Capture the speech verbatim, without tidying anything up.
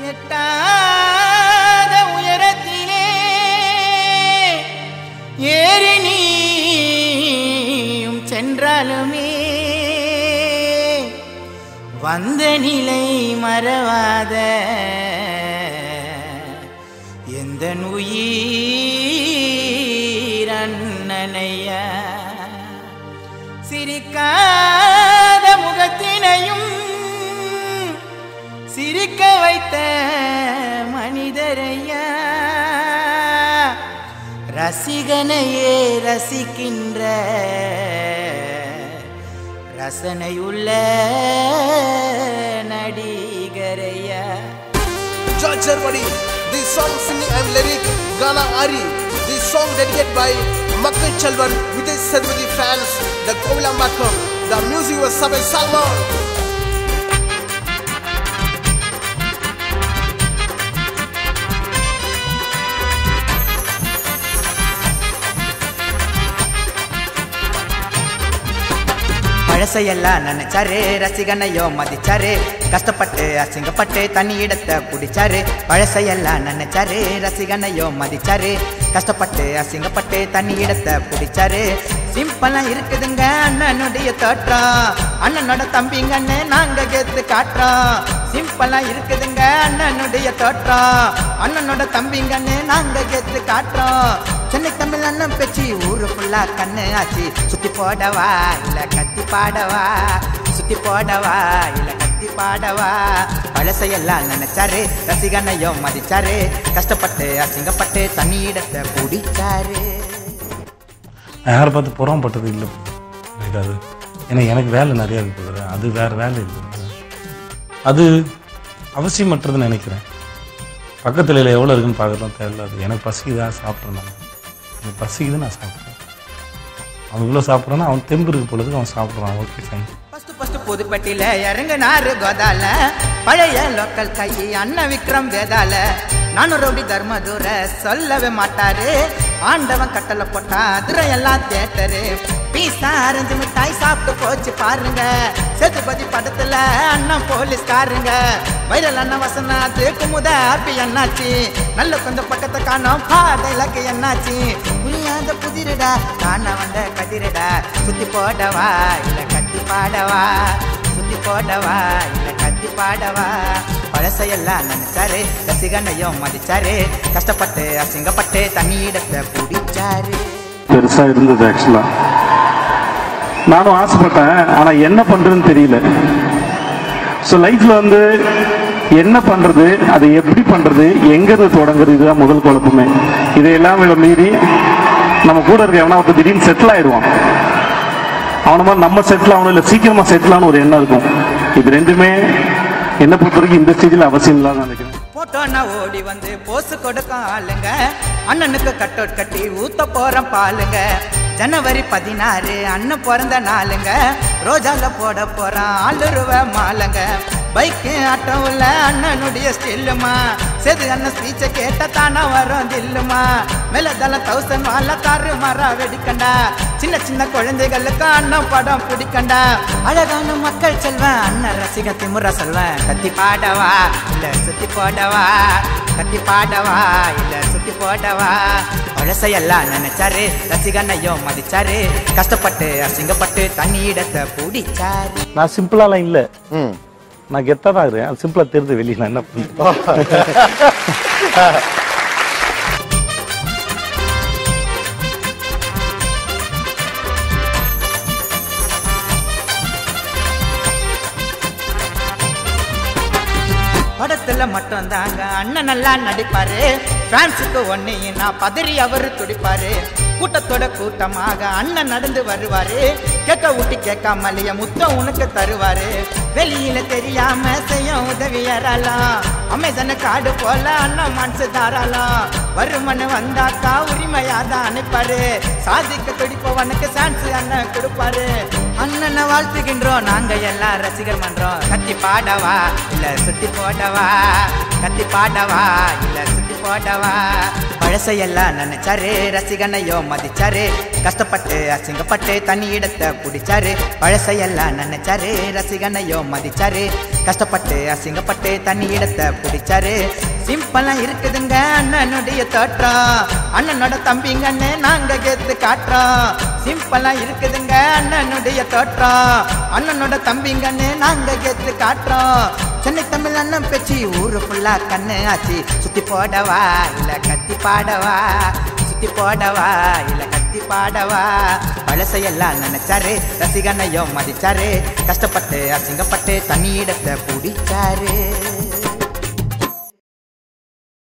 எட்டாத உயரத்திலே ஏறி நீயும் சென்றாலுமே வந்த நிலை மறவாத எந்த உயிர் அண்ணனையா சிரிக்காத முகத்தினையும் சிரிக்க வைத்த மனிதரையா ரசிகனையே ரசிக்கின்ற ரசனையுள்ள நடிகரையா. George Germany, this song singing and lyric Gana Ari. This song dedicated by Makkal Chalvan with his Sarvati fans, the Kovila Makam. The music was Sabai Salman. பழசையெல்லாம் நினைச்சாரு ரசிகனையோ மதிச்சாரு கஷ்டப்பட்டு அசிங்கப்பட்டு தனி இடத்தை குடிச்சாரு பழசையெல்லாம் நினைச்சாரு ரசிகனையோ மதிச்சாரு கஷ்டப்பட்டு அசிங்கப்பட்டு தனி இடத்தை குடிச்சாரு சிம்பிளா இருக்குதுங்க அண்ணனுடைய தோற்றம் அண்ணனோட தம்பிங்கன்னு நாங்க கேத்து காட்டுறோம் சிம்பிளா இருக்குதுங்க அண்ணனுடைய தோற்றம் அண்ணனோட தம்பிங்கன்னு நாங்க கேத்து காட்டுறோம் சென்னை தமிழ் அண்ணன் பேச்சு ஊரு ஃபுல்லா கண்ணு ஆச்சு சுத்தி போடவா இல்ல கத்தி பாடவா சுத்தி போடவா இல்ல கத்தி பாடவா பழசையெல்லாம் நினைச்சாரு ரசிகனையோ மதிச்சாரு கஷ்டப்பட்டு அசிங்கப்பட்டு தனி இடத்தை குடிச்சாரு. யாரை பார்த்து புறம்பட்டது இல்லை இருக்காது. ஏன்னா எனக்கு வேலை நிறையா இருக்குது, அது வேறு வேலை இருக்குது, அது அவசியமற்றதுன்னு நினைக்கிறேன். பக்கத்தில் இல்லை எவ்வளோ இருக்குன்னு பார்க்கலாம் தேவையில்ல. அது எனக்கு பசிக்குதான் சாப்பிட்றேன், நான் எனக்கு பசிக்குது நான் சாப்பிட்றேன். அவன் இவ்வளோ சாப்பிட்றான்னா அவன் தெம்பு இருக்கு பொழுதுக்கு அவன் சாப்பிட்றான். Okay fine. ஃபர்ஸ்ட் ஃபர்ஸ்ட் புதுப்பட்டியில இறங்குனாரு கோதால பழைய லோக்கல் கை அண்ணன் விக்ரம் வேதால நானும் ரவுடி தர்மதுர சொல்லவே மாட்டாரு ஆண்டவன் கட்டளை போட்டா அதுரை எல்லாம் தேட்டரு பீஸா அரைஞ்சு மிட்டாய் சாப்பிட்டு போச்சு பாருங்க சேதுபதி படத்துல அண்ணன் போலீஸ்காருங்க வைரல் அண்ணன் வசனாத்து குமுத ஹாப்பி என்னாச்சு நல்ல கொஞ்சம் பக்கத்தை காணோம் பாடலுக்கு என்னாச்சு புரியாத புதிரடா காண வந்த கதிரடா சுத்தி போடவா இல்ல கத்தி பாடவா சுத்தி போடவா இல்ல கத்தி பாடவா பழசையெல்லாம் நினைச்சாரு ரசிகனையும் மதிச்சாரு கஷ்டப்பட்டு அசிங்கப்பட்டு தண்ணி இடத்தை குடிச்சாரு. பெருசா இருந்தது ஆக்சுவலா, நானும் ஆசைப்பட்டேன், ஆனா என்ன பண்றதுன்னு தெரியல. ஸோ லைஃப்ல வந்து என்ன பண்றது, அதை எப்படி பண்றது, எங்க இருந்து தொடங்குறது, இதுதான் முதல் குழப்பமே. இதையெல்லாம் விட மீறி நம்ம கூட இருக்க எவனா ஒருத்தர் திடீர்னு செட்டில் ஆயிடுவான், அவன மாதிரி நம்ம செட்டில் ஆகணும், இல்லை சீக்கிரமா செட்டில் ஆகணும் ஒரு எண்ணம் இருக்கும். இது ரெண்டுமே என்ன பொறுத்த வரைக்கும் இந்த ஸ்டேஜில் அவசியம் இல்லாத நினைக்கிறேன். போட்டோன்னா ஓடி வந்து போசு கொடுக்கும் ஆளுங்க அண்ணனுக்கு கட்டோட் கட்டி ஊத்த போறோம் பாலுங்க ஜனவரி பதினாறு அண்ணன் பிறந்த நாளுங்க ரோஜால போட போறான் ஆளுருவ மாலங்க பைக்கு ஆட்டோ உள்ள அண்ணனுடைய ஸ்டில்லுமா சேது அண்ணன் ஸ்பீச்சை கேட்ட தானா வரும் தில்லுமா மேல தல தௌசண்ட் வாழ காரு மரா வெடிக்கண்டா சின்ன சின்ன குழந்தைகளுக்கு அண்ணன் படம் பிடிக்கண்டா அழகான மக்கள் செல்வன் அண்ணன் ரசிக திமுற சொல்வேன் கத்தி பாடவா இல்ல சுத்தி போடவா கத்தி பாடவா இல்ல சுத்தி போடவா பழசையெல்லாம் நினைச்சாரு ரசிகனையோ மதிச்சாரு கஷ்டப்பட்டு அசிங்கப்பட்டு தண்ணி இடத்தை பிடிச்சாரு. நான் சிம்பிளாலாம் இல்லை, நான் கெத்தா தான் இருக்கிறேன். அது சிம்பிளா தெரிஞ்சு வெளியே நான் என்ன பண்ணுறேன். படத்துல மட்டும் தாங்க அண்ணன் நல்லா நடிப்பாரு பிரான்ஸுக்கு ஒன்னையும் நான் பதறி அவரு துடிப்பாரு கூட்டத்தோட கூட்டமாக அண்ணன் நடந்து வருவாரு கேட்க ஊட்டி கேட்காமலைய முத்தம் உனக்கு தருவாரு வெளியில தெரியாம செய்ய உதவி ஏறாலாம் அமேசான காடு போல அண்ணன் மனசு தாராலாம் வருமனு வந்தாக்கா உரிமையாதான் அனுப்பாரு சாதிக்க துடிப்பவனுக்கு சான்ஸ் அண்ணன் கொடுப்பாரு அண்ணனை வாழ்த்துகின்றோம் நாங்க எல்லாம் ரசிகர் மன்றோம் கத்தி பாடவா இல்ல சுத்தி போடவா கத்தி பாடவா இல்ல சுத்தி போடவா பழசையெல்லாம் நினைச்சாரு ரசிகனையோ மதிச்சாரு கஷ்டப்பட்டு அசிங்கப்பட்டு தனி இடத்தை பிடிச்சாரு பழசையெல்லாம் நினைச்சாரு ரசிகனையோ மதிச்சாரு கஷ்டப்பட்டு அசிங்கப்பட்டு தனி இடத்தை பிடிச்சாரு சிம்பிளா இருக்குதுங்க அண்ணனுடைய தோற்றம் அண்ணனோட தம்பிங்கன்னு நாங்க கேத்து காட்டுறோம் சிம்பிளா இருக்குதுங்க அண்ணனுடைய தோற்றம் அண்ணனோட தம்பிங்கன்னு நாங்க கேத்து காட்டுறோம் சென்னை தமிழ் அண்ணன் பேச்சு ஊரு ஃபுல்லா கண்ணு ஆச்சு சுத்தி போடவா இல்ல கத்தி பாடவா சுத்தி போடவா இல்ல கத்தி பாடவா பழசையெல்லாம் நினைச்சாரு ரசிகனையோ மதிச்சாரு கஷ்டப்பட்டு அசிங்கப்பட்டு தனி இடத்தை பிடிச்சாரு